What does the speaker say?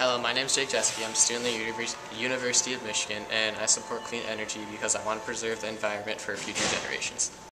Hello, my name is Jake Jeske. I'm a student at the University of Michigan, and I support clean energy because I want to preserve the environment for future generations.